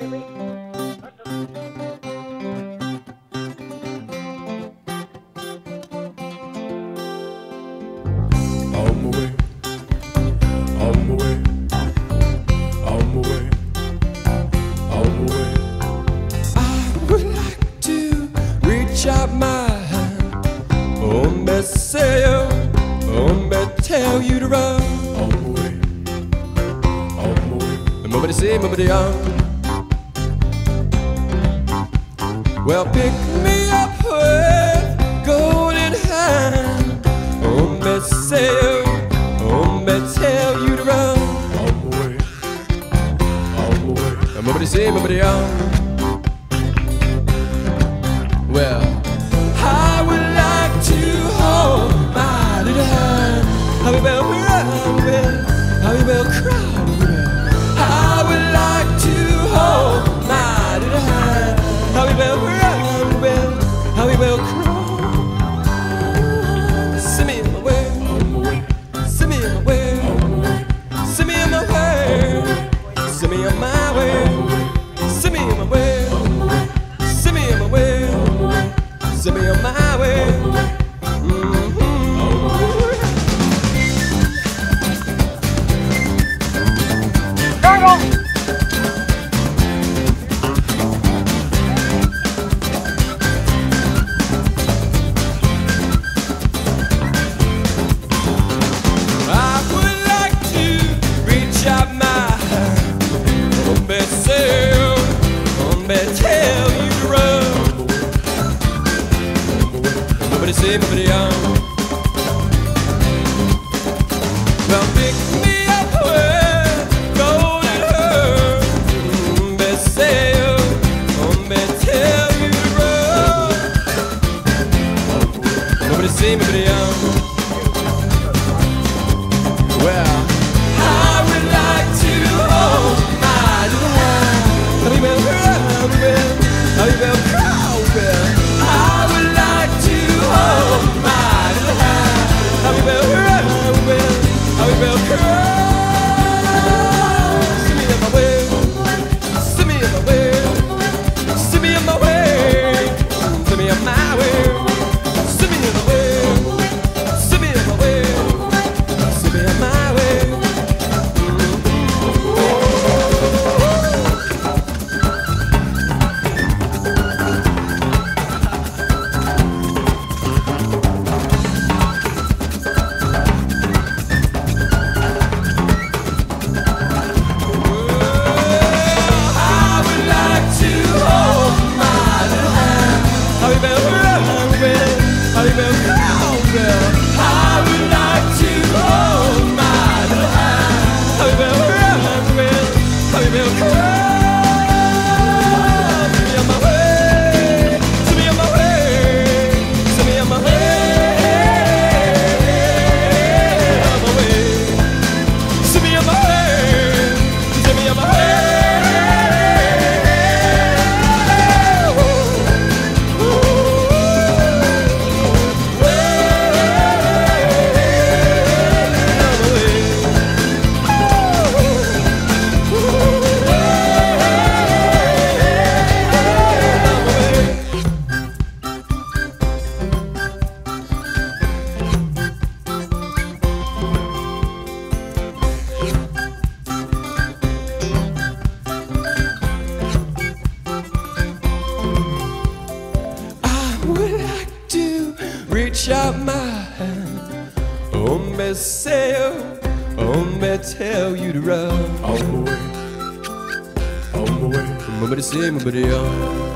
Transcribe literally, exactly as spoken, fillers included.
Tell you to run on the way, on the way. Nobody say, nobody on. Well, pick me up with golden hand. Oh, me say, oh, me tell you to run on the way, on the way. Nobody say, nobody on. Well, I would like to hold my little hand. How we will run, how we will cry. I would like to hold my little hand. How we will run, how we will cry. Send me in my way, send me in my way, send me in my way, send me on my way, send me in my way, send me in my way, send me on my way. Everybody on. Well, pick me up with golden hair. Me say, me tell you to run. Nobody say, nobody on. Well, I would like to hold my little hand. How you will run, how you will cry, well, I would like to hold my little hand. How we will run, how we will cry. Send me in my way, send me in my way, send me in my way, send me in my way, send me in my way, send me in my way, send me in my way. Reach out my hand, oh me say, oh me tell you to run on the way, on the way. Nobody say, nobody on.